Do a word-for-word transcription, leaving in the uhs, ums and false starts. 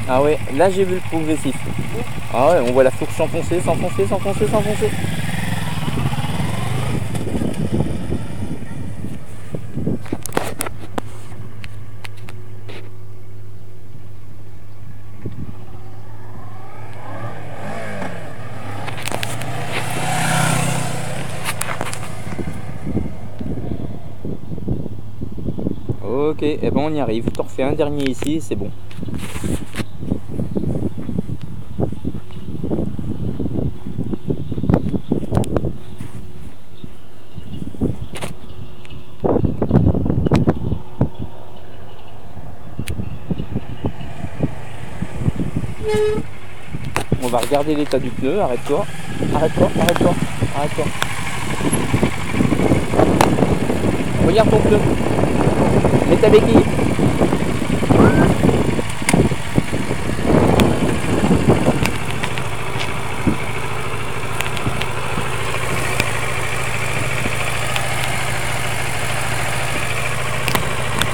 Ah ouais, là j'ai vu le progressif. Ah ouais, on voit la fourche s'enfoncer, s'enfoncer, s'enfoncer, s'enfoncer. Ok, et eh ben on y arrive. Je t'en refais un dernier ici, c'est bon. On va regarder l'état du pneu. Arrête-toi. Arrête-toi, arrête-toi, arrête-toi. Regarde ton pneu. Mets ta béquille.